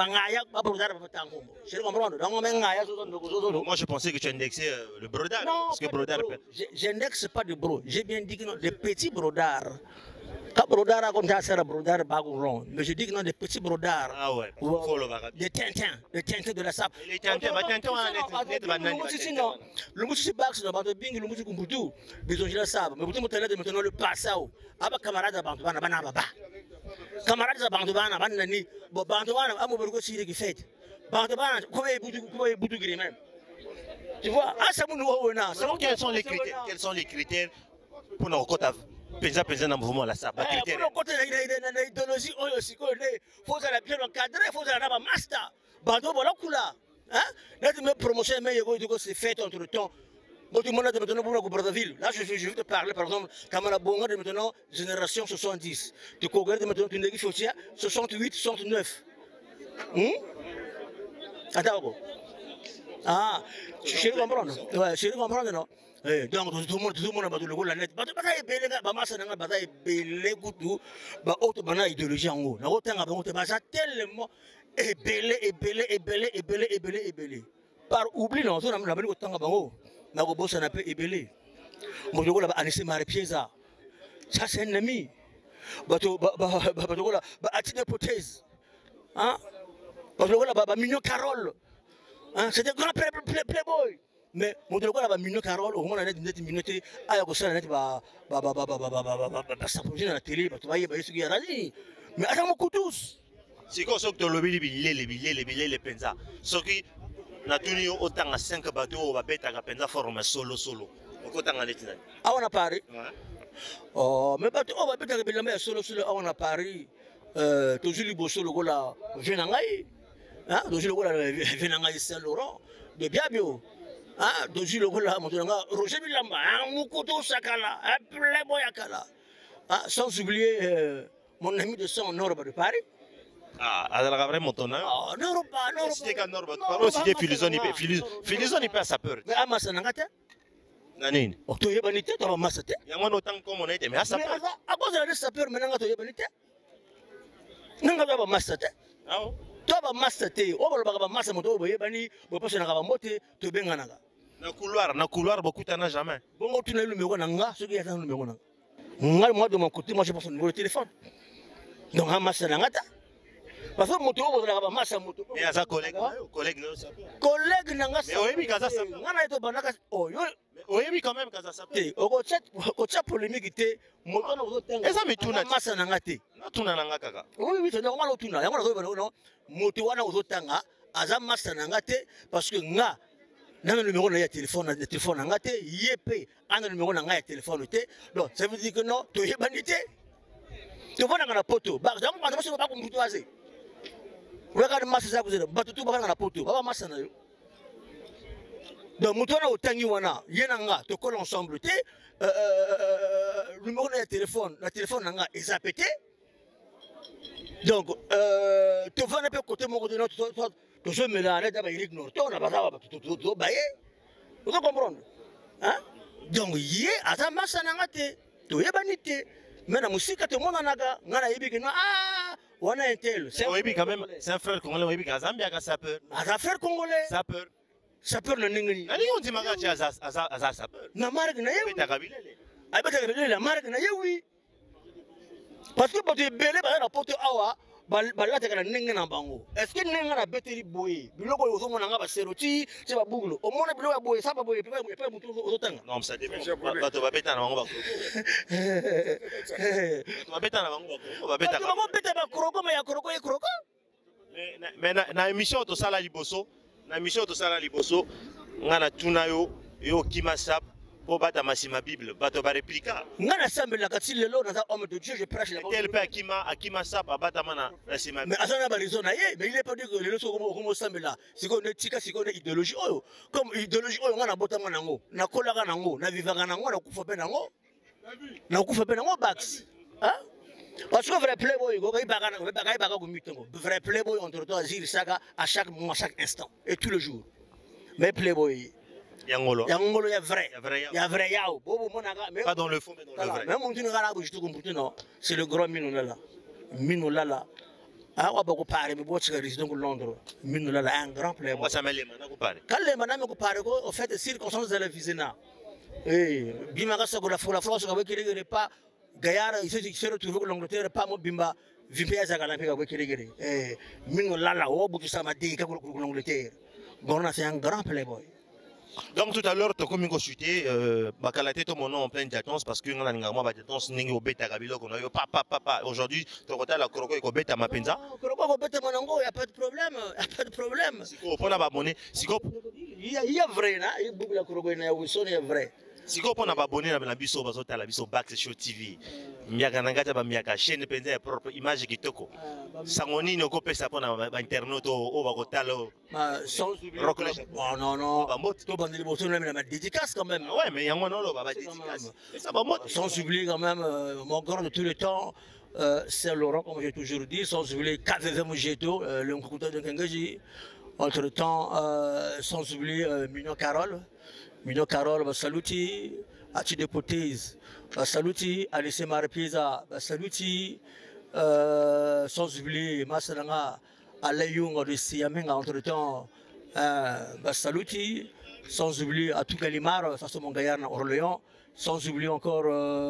Moi je pensais que tu indexais le brodard. Non, parce que brodard. J'indexe pas de bro. J'ai bien dit que non, des petits brodards. Quand brodard raconte ça, c'est un brodard bagourond. Mais je dis que non, des petits brodards. Ah ouais, des Tintins de la sape. Les Tintins, le mousse c'est bax, le bing, le mousse kumbutu. Besoin de la sape. Mais vous avez maintenant le passao. Aba camarade bandouana, banaba. Camarade bandouana, banani. Bon, bandouana, amour siri qui fait. Bandouana, comment est boutou gris même. Tu vois, ah, ça nous a. Quels sont les critères pour nos quotas? Pensa dans le mouvement la sape. Pour le côté de l'idéologie, il faut bien encadrer, il faut avoir un master. Bando, voilà, coula. Notre promotion, c'est fait entre temps. Tout le monde a maintenant pour Brazzaville. Là, je vais te parler, par exemple, Kamala Bonga de maintenant, génération 70. Tu connais de maintenant, tu n'es pas 68, 69. Attends, ah, je comprends. Ouais, je comprends, non? Donc tout le monde a battu le goal la net. Bah belé ba massa nanga ba belé kutu ba auto bana idéologie en haut. Na otanga ba ba ça tellement belé. Par oubli non, on a bani otanga ba haut. Na go bossa na pe belé. Mo jogo la ba anise mare pieza. Ça c'est un ami. Ba jogo la ba atine potaise. Hein? Ba jogo la ba mignon Carole. Hein, c'est un grand playboy. Mais mon dieu, la minute Carole, au moins la net minute, à la course, la net va s'approcher dans la télé, tu vas y aller sur la ligne. Mais attends, mon coup tous. C'est quoi ce que tu as les billets, les penza. Ce qui n'a tenu autant à 5 bateaux, on va bêter à penza forme solo. Autant à l'état. Ah, on a Paris. Oh, mais bateau, on va bêter à la solo, on a Paris. Toujours le beau solo, là, Venangaï. Hein, toujours le Venangaï Saint-Laurent, de Biabio. Ah, doji le gola montonga Roger Bilamba, Mukoto Sakala, Playboy Akala. Ah, sans oublier mon ami de sang Norba de Paris. Ah, alors vraiment ton nom. Ah, Norba. C'était qu'un Norba. Parle aussi des Filisoni pas sa peur. Mais à Massanangata. Nanine. Oh, tu es banité, tu vas massate. Il y a moins autant comme on était, mais à sa peur. À cause de la sapeur, maintenant tu es banité. Nanga va massate. Ah. Toi va massate. Oh, va massa moto, boye bani, bo passe na moté, tu benganaga. Na couloir, beaucoup t'en as jamais. Bon, tu n'as le numéro nanga, ce qui est dans le numéro nanga. Moi de mon côté, moi je passe le numéro de téléphone. Donc à massa nangata. Parce que moto, on va massa moto. Et à sa collègue nanga. Mais oui, Kaza ça. Ngana eto banaka. Oh, yo. Oui, quand même Kaza ça. Au chat polémique était moto na otenga. Et ça me tourne massa nangate. Na tourna nanga kaka. Oui, c'est normal au tourna. Yango na ko non. Moto wana ozotanga, aza massa nangate parce que nga Dans le numéro de téléphone, le téléphone en gâté, yépé, un numéro de téléphone, donc ça veut dire que non, tu es banité. Tu vois dans la poteau, bah, je ne sais pas comment tu as fait. Regarde, masse ça, vous êtes, bah, tout va dans la poteau, bah, masse na yo. Donc, mouton au tangiwana, yenanga, tu colles ensemble, le numéro de téléphone, nanga, est zapété. Donc, tu vas un peu côté mon côté, tu veux me la lettre, il ignore, tu vas tout bailler. Vous comprenez? Donc, yé, à ta masse nanga, tu es banité. Mais la musique, tout le monde en a ah, on a un tel. C'est quand même, c'est un frère congolais, oui, Zambia, ça peut. Un frère congolais. Ça peut. Ça peut le n'ingani. Allez, on dit magachi à ça peut. Na marque na yewi. Beta kabile. Ay beta kabile la marque na yewi. Parce que pour te belé ba na poto awa, ba te kana n'ingani na bango. Est-ce que n'ingani na beteli boye? Biloko yo somo nga ba seroti, c'est ba buglo. O mona biloko boye, ça ba boye, pe mutu otanga. Non, ça dépend. Ba to ba beta na bango ba. Ba beta na bango ba beta. Ba bango beta ba kroko ma ya kroko e kroko. Mais na émission to sala liboso. Na mission to sala liboso ngana tuna yo kimasap po bata masima bible bato ba réplica ngana sambela kati lelo na homme de Dieu je prêche la tel pe akima sap bata mana masima mais azana ba raison na ye mais il est pas dit que lelo so ko sambela siko ne tika siko ne idéologie oyo comme idéologie oyo ngana botama nango na kolaka nango na vivanga nango na kufa pe nango na kufa pe nango bax hein. Parce que vrai playboy, vrai playboy, on te retrouve à chaque moment, à chaque instant, et tous les jours. Mais playboy, Yangolo, il y a vrai, il y a vrai, pas dans le fond, mais dans le vrai. Même on c'est le grand Minolala. Minolala. Ah, on va beaucoup parler, mais c'est le résident de Londres. Minolala, un grand playboy. Ça m'a l'air, on parle. Quand les manames parlent, en fait, circonstances de la visina. Et Bimagasa, la France, avec qui ne pas. Gaillard, il s'est retrouvé en Angleterre, pas mon bimba, vipé à Zagalapé avec les Mino Lala, Obu Samadi, l'Angleterre. Bon, c'est un grand playboy. Donc tout à l'heure, tu as comme consulté, Bakalaté, ton nom en pleine d'attente parce que nous avons une d'attente, nous avons bêta Gabilo, qu'on a eu papa. Aujourd'hui, tu as la Kroko et bêta Mapenza. Kroko bêta Manango, il n'y a pas de problème, il n'y a pas de problème. Si on a abonné, si il y a vrai, il y a beaucoup de Kroko et Wilson, il y a vrai. Si on a abonné à la biso, à la biso Back Show TV, Miaka Nangata, Miaka chaîne Penza, propre image qui toko. Sangoni, no copé ça pour internet au Bagotalo. Sans non, non, tout bandit les bossons, même la dédicace quand même. Ouais, mais il y a un non, la dédicace. Sans oublier quand même, mon grand de tous les temps, c'est Laurent, comme j'ai toujours dit, sans oublier KVV Jeto, le Mkouta de Kengaji. Entre temps, sans oublier Mignon Carole. Mignon Carole, saluti, Ati de Potez, saluti, Alice Marpisa, saluti, sans oublier Massalanga, Alayung de Siamenga, entre temps, saluti, sans oublier à tout Galimar, ça c'est mon gaillard en Orléans, sans oublier encore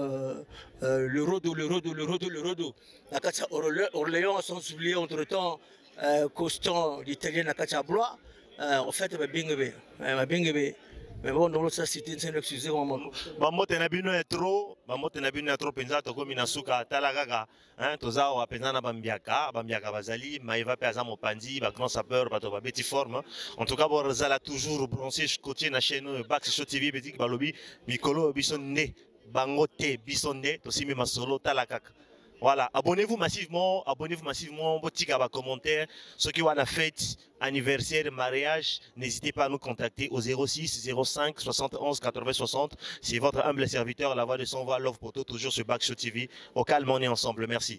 le Rodo, la Katia Orléans, sans oublier entre temps, Coston, l'italien, la Katia Blois, en fait, ma bingebe. Mais bon, dans l'autre, c'est une excuse. Bambo tenabino est trop, penza to komi na suka talagaga, hein, toza wa penza na bambiaka bazali, maïva pe azamo pandi, ba grand sapeur, ba to ba beti forme. En tout cas, bon zala toujours branché côté na chaîne Back Show TV betik balobi, mikolo bisonne, bangote bisonne, to simi masolo talakaka. Voilà, abonnez-vous massivement, botika ba commentaire, ceux qui ont la fête, anniversaire, mariage, n'hésitez pas à nous contacter au 06 05 71 80 60. C'est votre humble serviteur, la voix de son voix, Love Poto, toujours sur Back Show TV. Au calme, on est ensemble, merci.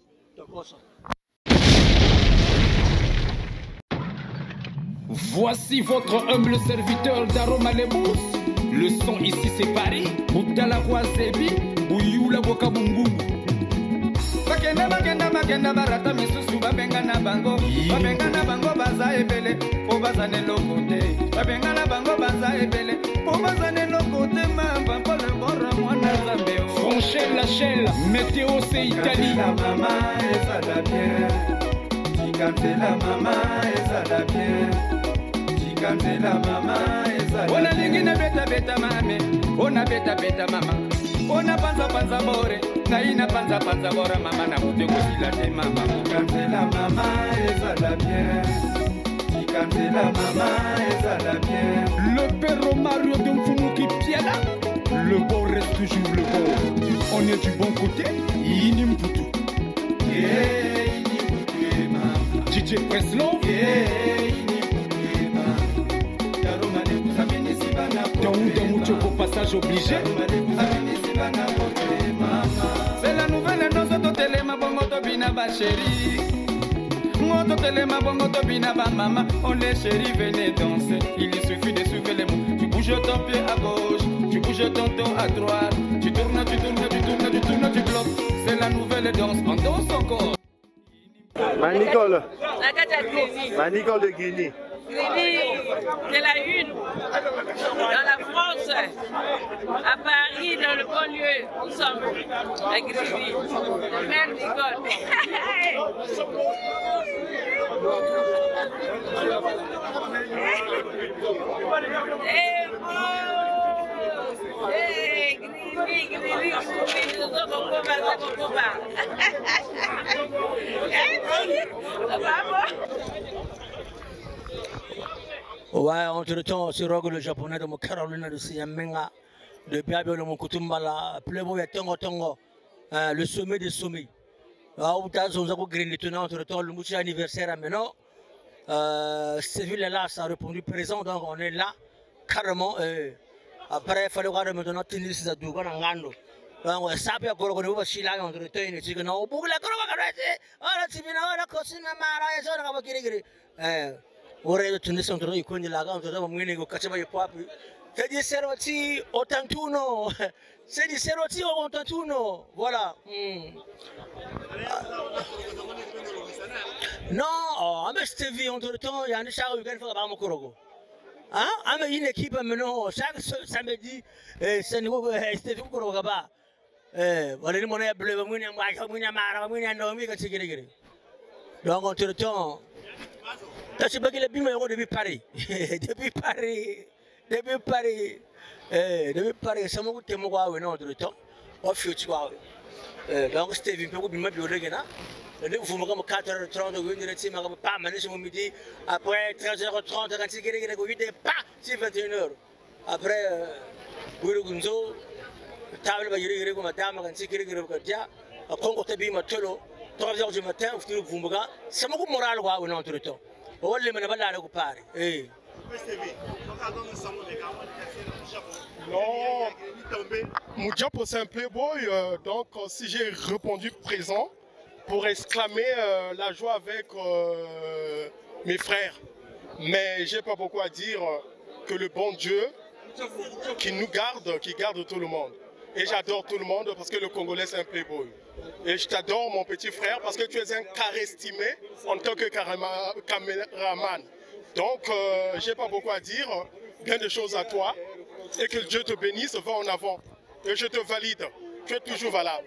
Voici votre humble serviteur d'Aroma Lebous. Le son ici c'est Paris, Boutala Zebi, Bouyula Bokabungu. Bakenda barata misusu babengana bango baza ebele po bazane lokote babengana bango baza ebele po bazane lokote mamba pole bora mwana zambe Franchel la Shell météo c'est Italie la maman et ça la bien Tikante la maman et ça la bien Tikante la maman et ça la bien on a lingine beta mame on a beta mama on a panza bore naina panza bora mama na kute kosila te mama Tikante la mama et ça la bien Kanzela mama ezala bien. Le père Mario de Mfumuki Piala. Le bon reste toujours le bon. On est du bon côté. Inimputu. Yeah, Inimputu mama. DJ Preslo. Yeah, Inimputu mama. Daromane kusabini sibana. Daouda Mouchoko passage obligé. C'est la nouvelle danse de Telema Bongo Tobina ba chérie. Moto Telema Bongo Tobina ba maman. On les chéris venez danser. Il suffit de suivre les mots. Tu bouges ton pied à gauche, tu bouges ton dos à droite. Tu tournes, tu tournes, tu tournes, tu tournes, tu bloques. C'est la nouvelle danse, on danse encore. Nicole. Nicole de Guinée. C'est la une dans la France, à Paris, dans le banlieue, nous sommes à Grivy. Mère Nicole. Ouais, entre-temps, c'est Rogue le japonais de mon Carolina de Siamenga, de Biabio de mon Kutumbala, Plebo et Tongo Tongo, le sommet des sommets. Là où t'as son zago green, entre-temps, le mouchi anniversaire à maintenant. Ces villes-là, ça a répondu présent, donc on est là, carrément. Après, il fallait voir maintenant tenir ces adougas en gando. Donc, ça peut encore qu'on va chier là, entre-temps, il dit que non, pour la ora io tunisa on trovi quindi la gamba da mwene go kachaba yo papi se di seroti 81 se di seroti 81 voilà non ame Stevie entre temps yani chaque week-end faut ba mokorogo hein ame une équipe maintenant chaque samedi c'est niveau Stevie mokorogo ba voilà ni mona bleu mwene mwanya mara mwene ndo mi ka tigere donc entre temps parce que les bimons sont depuis Paris. Depuis Paris, ça m'a coûté mon gars, non, de temps. Au futur. Donc, c'était une peu de bimons biologiques. Vous me dites 4h30, vous me dites pas, maintenant, midi. Après 13h30, quand vous me dites pas, c'est 21h. Après, vous me dites, table, vous me dites, madame, quand vous me dites, quand vous me dites, 3h du matin, vous me dites, ça m'a coûté moral, non, de temps. Non, Moudjapo c'est un playboy, donc si j'ai répondu présent pour exclamer la joie avec mes frères. Mais j'ai pas beaucoup à dire que le bon Dieu qui nous garde, qui garde tout le monde. Et j'adore tout le monde parce que le Congolais c'est un playboy. Et je t'adore mon petit frère parce que tu es un car estimé en tant que caméraman. Donc j'ai pas beaucoup à dire, bien de choses à toi. Et que Dieu te bénisse, va en avant. Et je te valide, tu es toujours valable.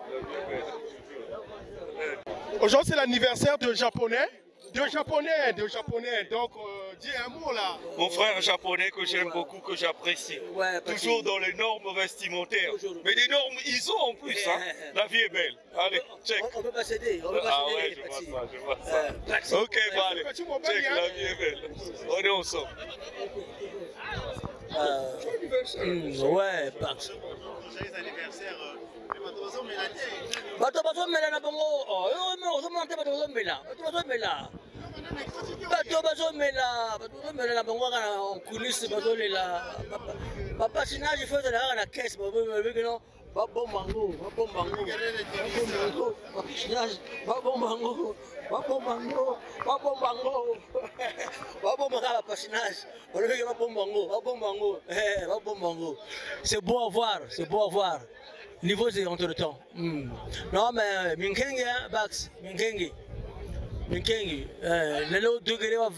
Aujourd'hui c'est l'anniversaire de Japonais. De japonais, donc dis un mot là. Mon frère japonais que j'aime beaucoup, que j'apprécie. Ouais, toujours dans les normes vestimentaires. Mais des normes ISO en plus, hein. La vie est belle. Allez, check. On peut pas céder. Ah ouais, je vois ça. Ok, bah allez, check, la vie est belle. On est ensemble. Ouais, Bax. Joyeux anniversaire. Bato mela bongo oh yo mo monte bato mela na bongo kana en coulisses bato lela papa sinage fait de la caisse ba bombango sinage ba bombango c'est beau à voir. Niveau c'est entre le temps. Non mais Minkengi, Bax, Minkengi. Le degré est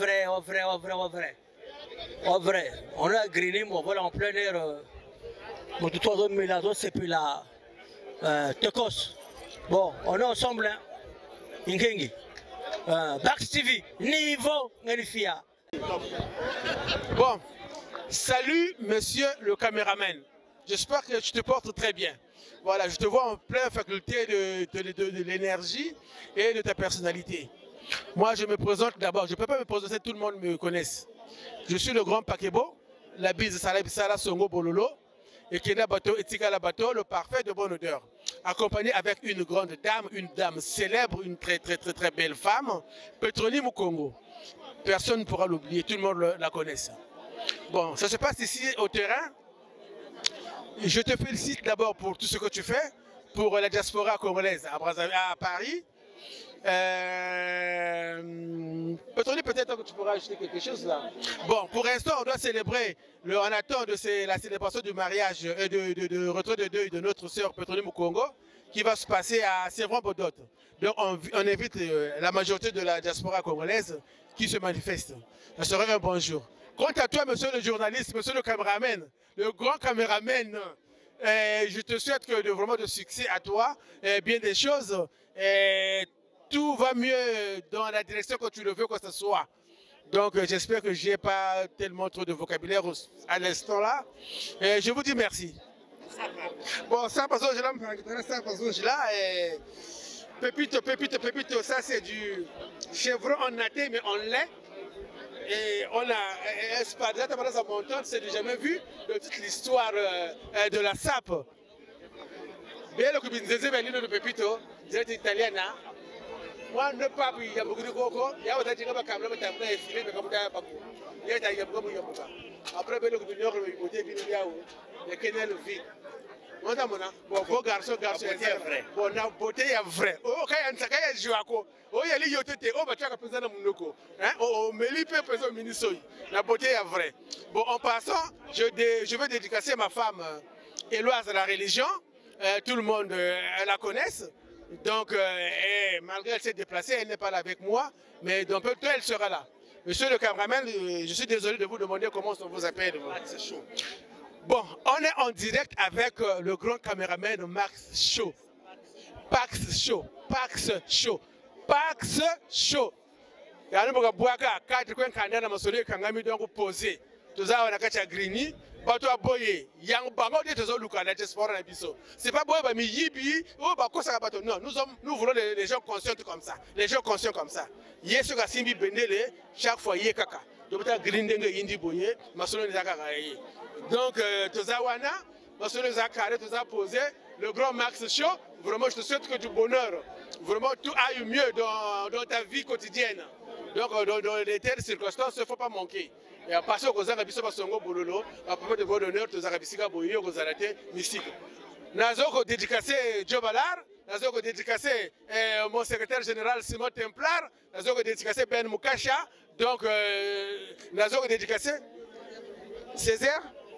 vrai. On a grillé, voilà en plein air. Mon tutoie de Milado, c'est puis là. Tecos. Bon, on est ensemble. Minkengi. Bax TV, niveau Ngelifia. Bon, salut monsieur le caméraman. J'espère que tu te portes très bien. Voilà, je te vois en pleine faculté de l'énergie et de ta personnalité. Moi, je me présente d'abord. Je ne peux pas me présenter, tout le monde me connaisse. Je suis le grand Pakebo, la bise Sala Songo Bololo, et Kena Bato, Etikala Bato, le parfait de bonne odeur. Accompagné avec une grande dame, une dame célèbre, une très belle femme, Pétronyme au Congo. Personne ne pourra l'oublier, tout le monde la connaît. Bon, ça se passe ici au terrain. Je te félicite d'abord pour tout ce que tu fais pour la diaspora congolaise à Paris. Peut-être que tu pourras ajouter quelque chose là. Bon, pour l'instant, on doit célébrer, on attend la célébration du mariage et de retrait de deuil de notre sœur Pétronyme au Congo, qui va se passer à Sévran-Bodot. Donc, on invite la majorité de la diaspora congolaise qui se manifeste. Ça serait un bon jour. Quant à toi, monsieur le journaliste, monsieur le caméraman, le grand caméraman, je te souhaite vraiment de succès à toi, bien des choses. Tout va mieux dans la direction que tu le veux que ce soit. Donc j'espère que je n'ai pas tellement trop de vocabulaire à l'instant là. Je vous dis merci. Bon, ça parce que je l'ai Pépito, ça c'est du chevron en naté mais en lait. Et on a espadrille pendant sa montante, c'est du jamais vu de toute l'histoire de la SAP. Bien le kubinzeze benino de Pépito, direct italienne. Moi ne pas il y a beaucoup de coco, il y a autant de gens qui ont fait filé mais comme ça pas. Il y a beaucoup de gens. Après le kubinyo le beauté biniyao, le kenel vide. Bon garçon, bon na beauté est vrai. Oh quand il y a un jouako, oh il y a les yotété, oh bah tu as besoin de monoko, hein, oh meli peut peser ministre. La beauté est vrai. Bon en passant, je veux dédicacer ma femme Éloise à la religion. Tout le monde la connaisse. Donc malgré elle s'est déplacée, elle n'est pas là avec moi, mais donc peut-être elle sera là. Monsieur le caméraman, je suis désolé de vous demander comment on vous appelle. C'est chaud. Bon, on est en direct avec le grand caméraman Max Show. Pax Show. Pax Show. Pax Show. Il y a un peu de 4 coins de na masolo kangami donc posé. Tout ça on a kacha grini. Bato aboye yang bango de tozo luka na diaspora na biso. C'est pas boye ba mi yibi o ba kosa bato. Non, nous voulons les gens conscients comme ça. Les gens conscients comme ça. Yesu ka simbi bendele chaque fois ye kaka. Donc ta grindenge indi boye masolo ni kaka yi. Donc, Tozawana, Masolo Zakare, Toza posé, le grand Max Show, vraiment je te souhaite que du bonheur, vraiment tout aille mieux dans ta vie quotidienne. Donc, dans les telles circonstances, il ne faut pas manquer. Et à partir de Zarabiso Basongo Bololo, à propos de votre honneur, Tozarabisika Boyo, Gozarate, Mystique. Nazoko dédicacé Djobalar, Nazoko dédicacé mon secrétaire général Simon Templar, Nazoko dédicacé Ben Mukasha, donc Nazoko dédicacé Césaire.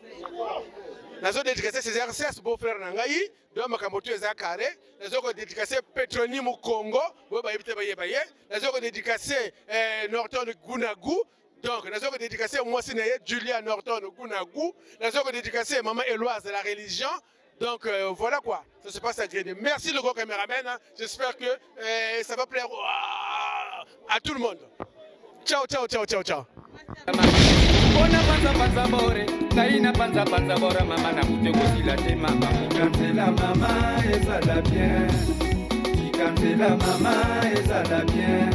Nazo dédicacé Césaire, c'est beau-frère Nangaï, donc Makamoto Ezakare, nazo dédicacé Pétronyme au Congo, nazo dédicacé Norton Gounagu, donc nazo dédicacé Moissinaye Julia Norton Gounagu, nazo dédicacé Maman Éloise de la religion. Donc voilà quoi, ça se passe à Grenoble. Merci le grand caméraman, hein. J'espère que ça va plaire à tout le monde. Ciao, ciao, ciao, ciao, ciao. Ona panza panza bore, naina panza panza bora mama na kutekosila te mama. Tikantela mama ezala bien, tikantela mama ezala bien.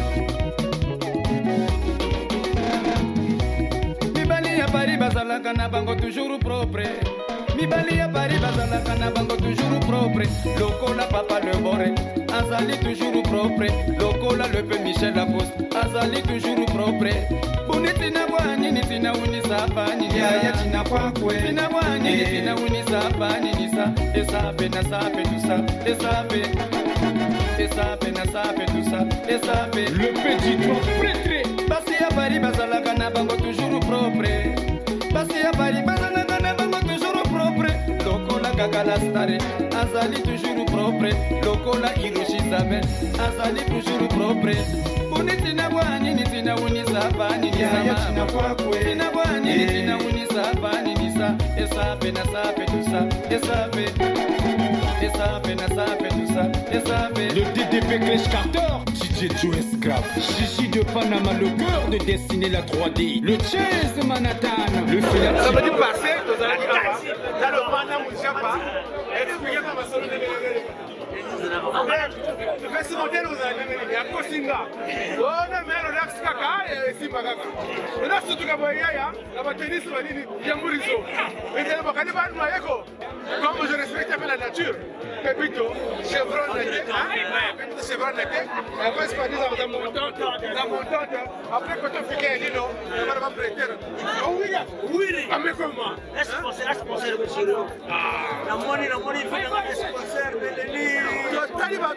Mibali ya Paris bazalaka na bango toujours propre. Mibali ya Paris bazalaka na bango toujours propre. Lokola papa le bore, azali toujours propre. Lokola le pe Michel Lacoste, azali toujours propre. Tina wani ni tina unisa pani ya tina kwakwe tina wani ni tina unisa pani nisa esape na sape tout ça esape na sape tout ça esape le petit doigt prêtré basi ya Paris bazalaka na bango toujours propre basi ya Paris bazalaka na bango toujours propre lokola kakala stare azali toujours propre lokola Hiroshi Isabel azali toujours propre. Tina wani ni tina unisa pani ya tina kwakwe tina wani ni tina unisa pani nisa esape na sape tout ça esape na sape tout ça esape. Le DDP Clash Carter, DJ Joe Scrap, Chichi de Panama, le cœur de dessiner la 3D, le Chase Manhattan, le filet. Ça veut dire passer, dans le Panama Mouchapa, expliquez comment ça Merci modèle aux amis, à Kosinga. On a mis le lac Kaka et Simbagaka. Et là, surtout que Boyaya, la bâtisse Vanini, Yamurizo. Et c'est le Bakaniban Mayako. Comme je respecte la nature, Pepito, chevron de chevron de après, c'est pas dit dans la montante. Après, quand on fait un lino, on va prêter. Oui, mais comment? Laisse penser le monsieur. La monnaie, il faut un sponsor, Bellini. Taliban,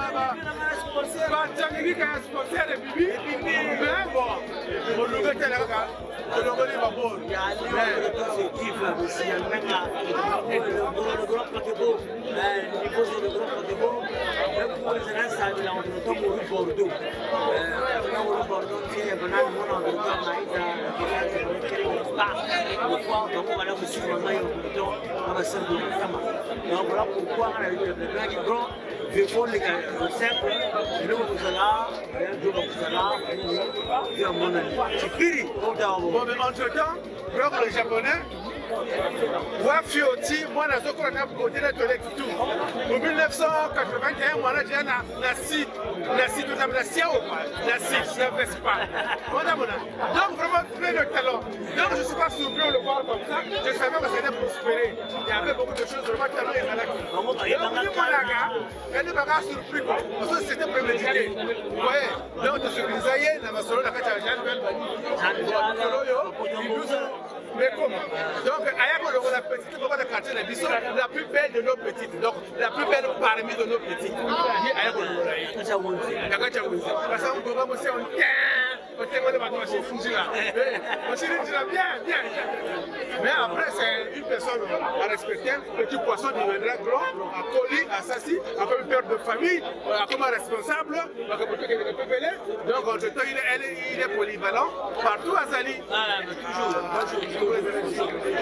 sponsor de Bibi. Mais bon, on le met là, on le met pas bon. Il y a un équipe là aussi, il y a même là. Le grand paquebot, le niveau c'est le grand paquebot. Même pour les gens, ça veut dire qu'on tombe au Bordeaux. On Bordeaux, il y a banane, on a le temps, on a là aussi, on a eu le temps, on a servi le Kama. Donc voilà pourquoi on a eu le plan qui grand. Je faut les simples, je vous là, je vous là, je à mon ami. C'est pire. Bon, mais entre-temps, le japonais, Wafioti, moi, je suis un côté de tout. En 1981, moi, j'ai un Nassi, tout à Nassi, pas. Donc, vraiment, plein de talent. Donc, je ne suis pas surpris de le voir comme ça. Je savais que c'était prospéré. Il y avait beaucoup de choses, vraiment, talent et malaki. Elle ne m'a pas surpris, parce que c'était prémédité. Vous voyez, donc, je suis Zaïe, la Masolo, la Kachaljan, mais comment? Donc, la plus belle de nos petites, donc la plus belle parmi de nos petites. Mais après, c'est une personne à respecter. Petit poisson deviendra grand, à colis, à Sassi, à comme père de famille, comme responsable. Donc, entre temps, il est polyvalent partout à Zali.